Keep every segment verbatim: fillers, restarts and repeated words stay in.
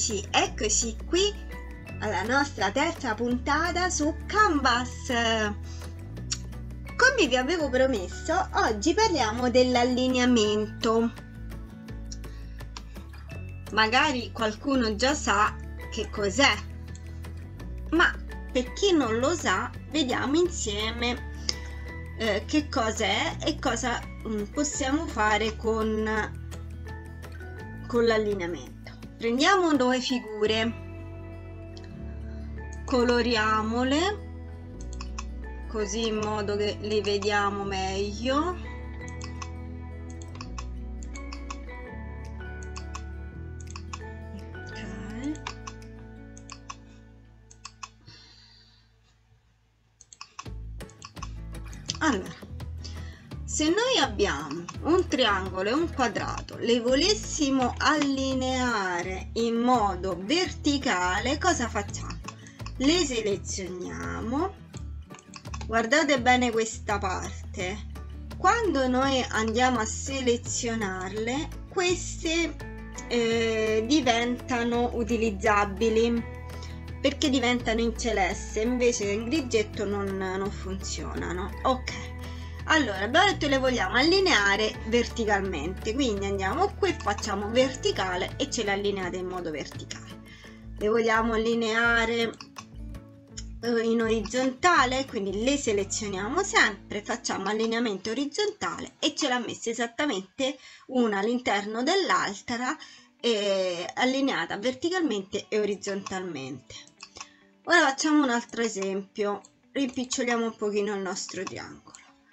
amici, eccoci qui alla nostra terza puntata su Canvas. Come vi avevo promesso, oggi parliamo dell'allineamento. Magari qualcuno già sa che cos'è, ma per chi non lo sa, vediamo insieme eh, che cos'è e cosa mh, possiamo fare con con l'allineamento. Prendiamo due figure, coloriamole così in modo che le vediamo meglio. Okay. Allora, se noi abbiamo un triangolo e un quadrato, le volessimo allineare in modo verticale, cosa facciamo? Le selezioniamo, guardate bene questa parte, quando noi andiamo a selezionarle, queste eh, diventano utilizzabili, perché diventano in celeste, invece in grigetto non, non funzionano. Ok. Allora, abbiamo detto le vogliamo allineare verticalmente, quindi andiamo qui, facciamo verticale e ce le allineate in modo verticale. Le vogliamo allineare eh, in orizzontale, quindi le selezioniamo sempre, facciamo allineamento orizzontale e ce l'ha messa esattamente una all'interno dell'altra, eh, allineata verticalmente e orizzontalmente. Ora facciamo un altro esempio, rimpiccioliamo un pochino il nostro triangolo.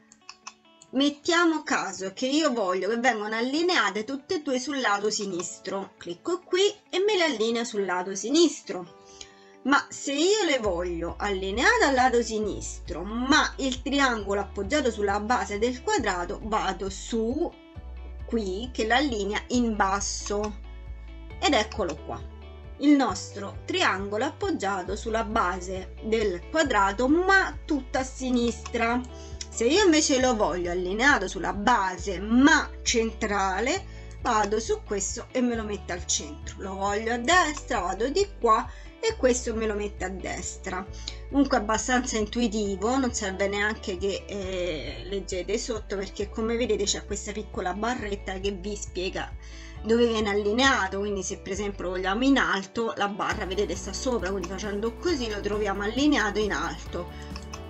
Mettiamo caso che io voglio che vengano allineate tutte e due sul lato sinistro. Clicco qui e me le allinea sul lato sinistro. Ma se io le voglio allineate al lato sinistro, ma il triangolo appoggiato sulla base del quadrato, vado su qui che l'allinea in basso. Ed eccolo qua. Il nostro triangolo appoggiato sulla base del quadrato, ma tutto a sinistra. Se io invece lo voglio allineato sulla base ma centrale, vado su questo e me lo metto al centro. Lo voglio a destra, vado di qua e questo me lo metto a destra. Comunque abbastanza intuitivo, non serve neanche che eh, leggete sotto, perché come vedete c'è questa piccola barretta che vi spiega dove viene allineato. Quindi se per esempio lo vogliamo in alto, la barra vedete sta sopra, quindi facendo così lo troviamo allineato in alto,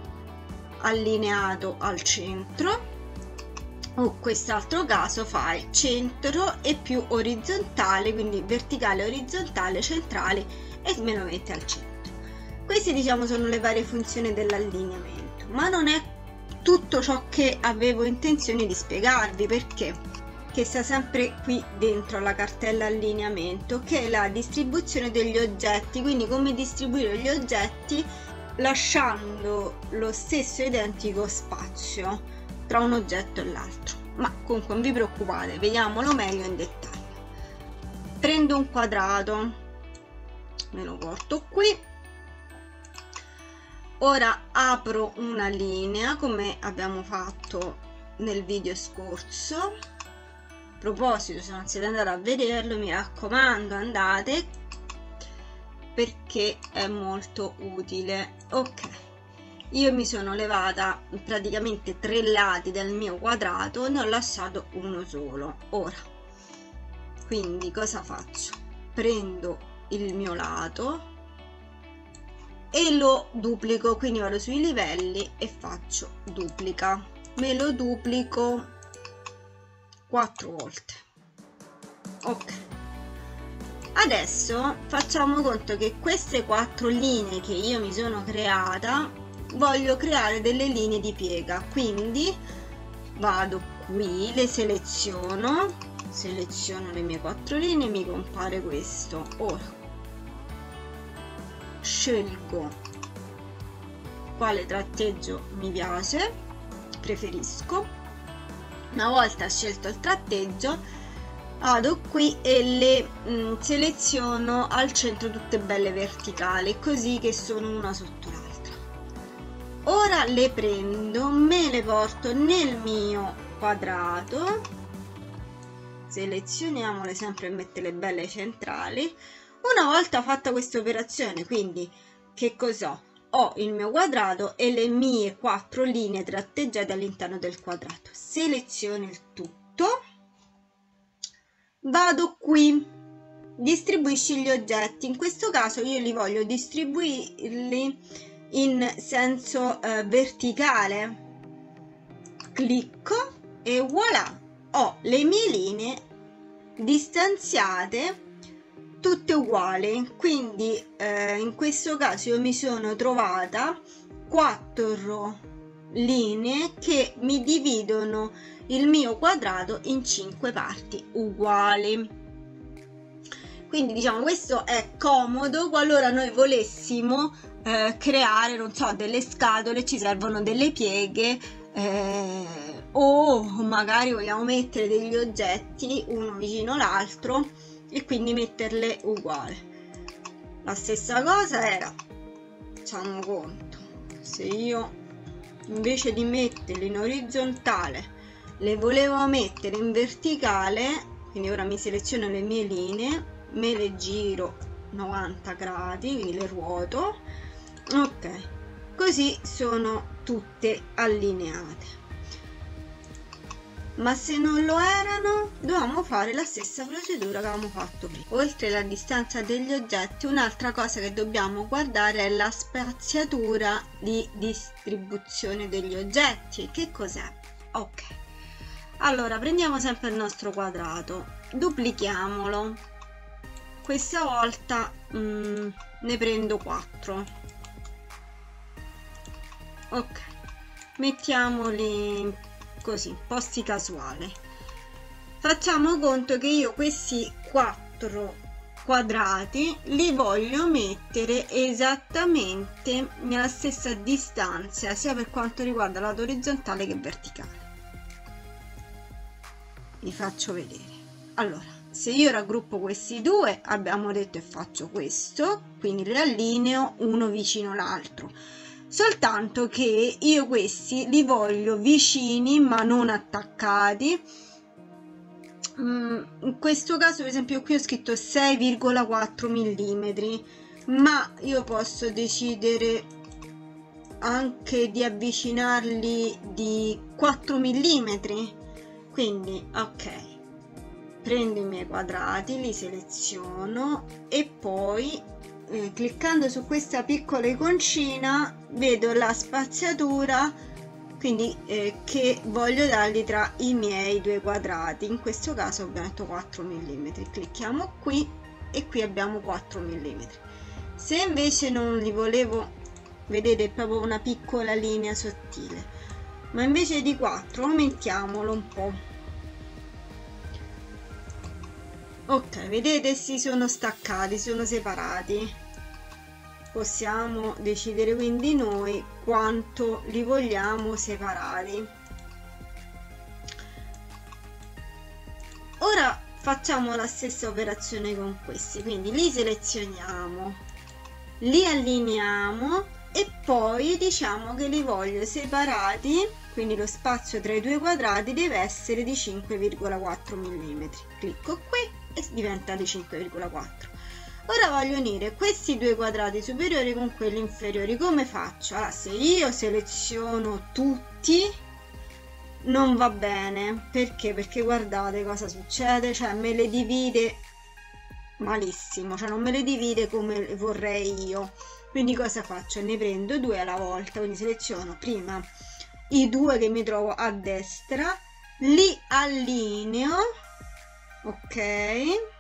allineato al centro, o quest'altro caso fai centro e più orizzontale, quindi verticale, orizzontale, centrale e me lo metti al centro. Queste diciamo sono le varie funzioni dell'allineamento, ma non è tutto ciò che avevo intenzione di spiegarvi, perché che sta sempre qui dentro la cartella allineamento, che è la distribuzione degli oggetti, quindi come distribuire gli oggetti lasciando lo stesso identico spazio tra un oggetto e l'altro. Ma comunque non vi preoccupate, vediamolo meglio in dettaglio. Prendo un quadrato, me lo porto qui, ora apro una linea come abbiamo fatto nel video scorso. A proposito, se non siete andati a vederlo, mi raccomando, andate, perché è molto utile. Ok, io mi sono levata praticamente tre lati del mio quadrato, ne ho lasciato uno solo. Ora quindi cosa faccio? Prendo il mio lato e lo duplico, quindi vado sui livelli e faccio duplica, me lo duplico quattro volte. Ok, adesso facciamo conto che queste quattro linee che io mi sono creata, voglio creare delle linee di piega, quindi vado qui, le seleziono, seleziono le mie quattro linee, mi compare questo. Ora scelgo quale tratteggio mi piace, preferisco. Una volta scelto il tratteggio, vado qui e le mh, seleziono al centro tutte belle verticali, così che sono una sotto l'altra. Ora le prendo, me le porto nel mio quadrato, selezioniamole sempre e metterle belle centrali. Una volta fatta questa operazione, quindi che cos'ho? Ho il mio quadrato e le mie quattro linee tratteggiate all'interno del quadrato. Seleziono il tutto, vado qui, distribuisci gli oggetti. In questo caso io li voglio distribuirli in senso eh, verticale. Clicco e voilà, ho le mie linee distanziate tutte uguali. Quindi eh, in questo caso io mi sono trovata quattro linee che mi dividono il mio quadrato in cinque parti uguali. Quindi diciamo questo è comodo qualora noi volessimo eh, creare, non so, delle scatole, ci servono delle pieghe eh, o magari vogliamo mettere degli oggetti uno vicino l'altro e quindi metterle uguali. La stessa cosa era, facciamo conto, se io invece di metterle in orizzontale le volevo mettere in verticale, quindi ora mi seleziono le mie linee, me le giro novanta gradi, quindi le ruoto, ok, così sono tutte allineate. Ma se non lo erano, dovevamo fare la stessa procedura che avevamo fatto prima. Oltre alla distanza degli oggetti, un'altra cosa che dobbiamo guardare è la spaziatura di distribuzione degli oggetti. Che cos'è? Ok, allora prendiamo sempre il nostro quadrato, duplichiamolo. Questa volta mm, ne prendo quattro. Ok, mettiamoli così, posti casuali. Facciamo conto che io questi quattro quadrati li voglio mettere esattamente nella stessa distanza, sia per quanto riguarda lato orizzontale che verticale. Vi faccio vedere. Allora, se io raggruppo questi due, abbiamo detto, e faccio questo, quindi li allineo uno vicino l'altro. Soltanto che io questi li voglio vicini ma non attaccati. In questo caso per esempio qui ho scritto sei virgola quattro millimetri, ma io posso decidere anche di avvicinarli di quattro millimetri. Quindi ok, prendo i miei quadrati, li seleziono e poi Eh, cliccando su questa piccola iconcina vedo la spaziatura, quindi eh, che voglio dargli tra i miei due quadrati. In questo caso abbiamo detto quattro millimetri. Clicchiamo qui e qui abbiamo quattro millimetri. Se invece non li volevo, vedete, è proprio una piccola linea sottile, ma invece di quattro aumentiamolo un po'. Ok, vedete, si sono staccati, sono separati. Possiamo decidere quindi noi quanto li vogliamo separati. Ora facciamo la stessa operazione con questi, quindi li selezioniamo, li allineiamo e poi diciamo che li voglio separati, quindi lo spazio tra i due quadrati deve essere di cinque virgola quattro millimetri. Clicco qui e diventa di cinque virgola quattro. Ora voglio unire questi due quadrati superiori con quelli inferiori. Come faccio? Allora, se io seleziono tutti non va bene. Perché? Perché guardate cosa succede, cioè me le divide malissimo, cioè non me le divide come vorrei io. Quindi cosa faccio? Ne prendo due alla volta, quindi seleziono prima i due che mi trovo a destra, li allineo. Ok,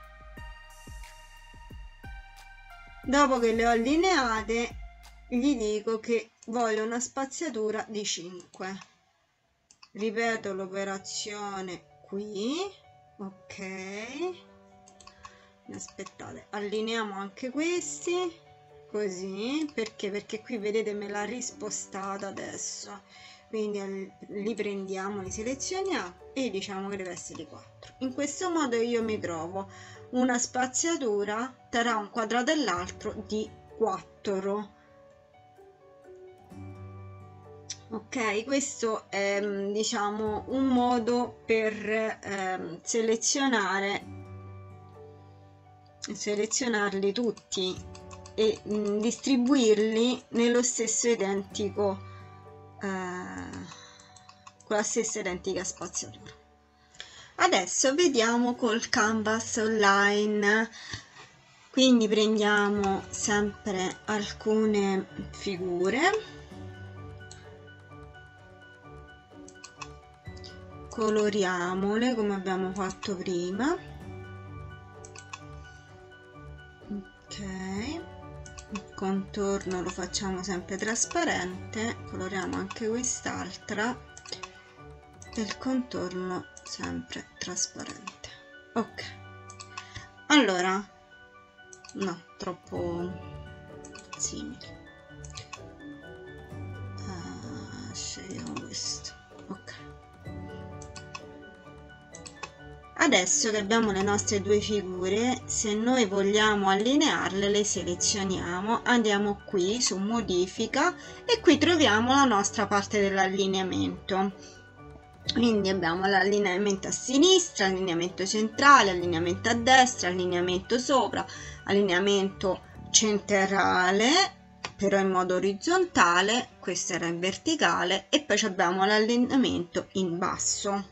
dopo che le ho allineate gli dico che voglio una spaziatura di cinque. Ripeto l'operazione qui. Ok, aspettate, allineiamo anche questi così, perché perché qui vedete me l'ha rispostata adesso, quindi li prendiamo, li selezioniamo e diciamo che deve essere quattro. In questo modo io mi trovo una spaziatura tra un quadrato e l'altro di quattro. Ok, questo è diciamo un modo per eh, selezionare selezionarli tutti e mh, distribuirli nello stesso identico eh, con la stessa identica spaziatura. Adesso vediamo col Canvas Online. Quindi prendiamo sempre alcune figure, coloriamole come abbiamo fatto prima. Ok, il contorno lo facciamo sempre trasparente, coloriamo anche quest'altra e il contorno sempre trasparente. Ok, allora no, troppo simili, uh, scegliamo questo. Ok, adesso che abbiamo le nostre due figure, se noi vogliamo allinearle, le selezioniamo, andiamo qui su modifica e qui troviamo la nostra parte dell'allineamento. Quindi abbiamo l'allineamento a sinistra, allineamento centrale, allineamento a destra, allineamento sopra, allineamento centrale, però in modo orizzontale, questo era in verticale, e poi abbiamo l'allineamento in basso.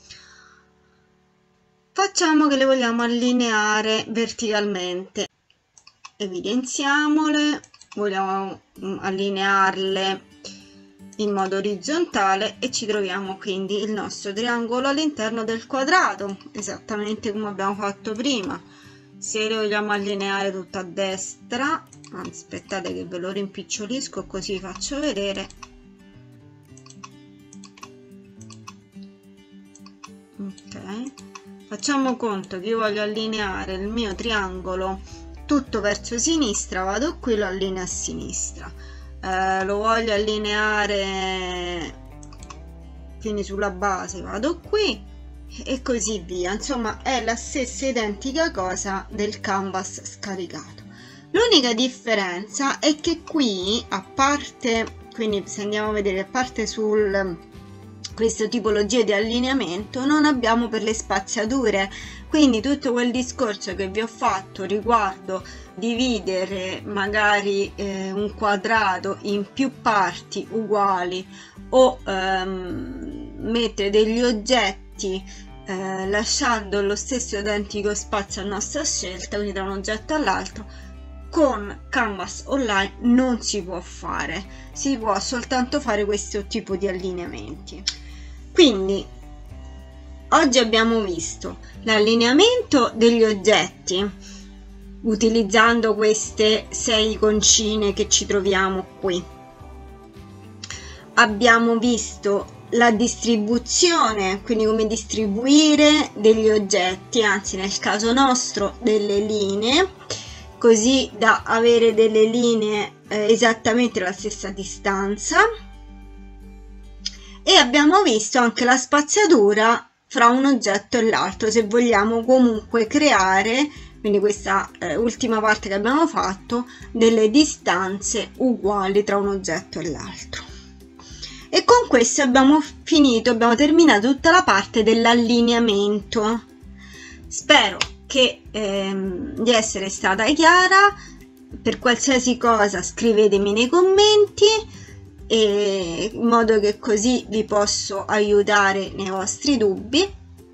Facciamo che le vogliamo allineare verticalmente, evidenziamole, vogliamo allinearle in modo orizzontale e ci troviamo quindi il nostro triangolo all'interno del quadrato, esattamente come abbiamo fatto prima. Se le vogliamo allineare tutto a destra, aspettate che ve lo rimpicciolisco così vi faccio vedere. Ok, facciamo conto che io voglio allineare il mio triangolo tutto verso sinistra, vado qui, lo allineo a sinistra. Uh, lo voglio allineare quindi sulla base, vado qui e così via. Insomma, è la stessa identica cosa del canvas scaricato. L'unica differenza è che qui, a parte, quindi se andiamo a vedere, a parte sul questa tipologia di allineamento, non abbiamo per le spaziature. Quindi tutto quel discorso che vi ho fatto riguardo dividere magari eh, un quadrato in più parti uguali o ehm, mettere degli oggetti eh, lasciando lo stesso identico spazio a nostra scelta, quindi tra un oggetto all'altro, con Canvas Online non si può fare, si può soltanto fare questo tipo di allineamenti. Quindi oggi abbiamo visto l'allineamento degli oggetti utilizzando queste sei iconcine che ci troviamo qui. Abbiamo visto la distribuzione, quindi come distribuire degli oggetti, anzi nel caso nostro delle linee, così da avere delle linee eh, esattamente alla stessa distanza. E abbiamo visto anche la spaziatura fra un oggetto e l'altro, se vogliamo comunque creare, quindi questa eh, ultima parte che abbiamo fatto, delle distanze uguali tra un oggetto e l'altro. E con questo abbiamo finito, abbiamo terminato tutta la parte dell'allineamento. Spero che ehm, di essere stata chiara. Per qualsiasi cosa scrivetemi nei commenti, e in modo che così vi posso aiutare nei vostri dubbi.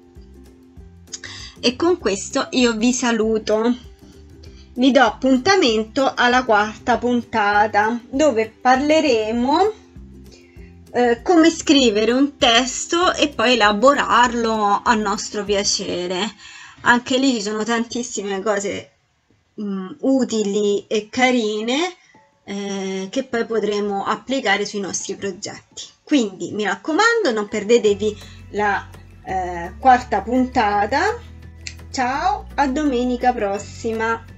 E con questo io vi saluto, vi do appuntamento alla quarta puntata, dove parleremo eh, come scrivere un testo e poi elaborarlo a nostro piacere. Anche lì ci sono tantissime cose mh, utili e carine Eh, che poi potremo applicare sui nostri progetti. Quindi mi raccomando, non perdetevi la eh, quarta puntata. Ciao, a domenica prossima.